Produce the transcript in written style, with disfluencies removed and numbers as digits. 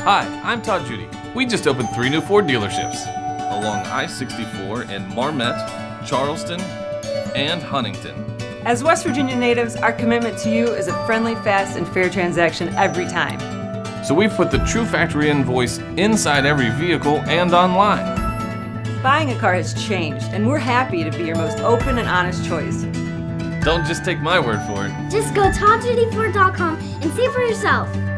Hi, I'm Todd Judy. We just opened 3 new Ford dealerships along I-64 in Marmette, Charleston, and Huntington. As West Virginia natives, our commitment to you is a friendly, fast, and fair transaction every time. So we've put the true factory invoice inside every vehicle and online. Buying a car has changed, and we're happy to be your most open and honest choice. Don't just take my word for it. Just go ToddJudyFord.com and see for yourself.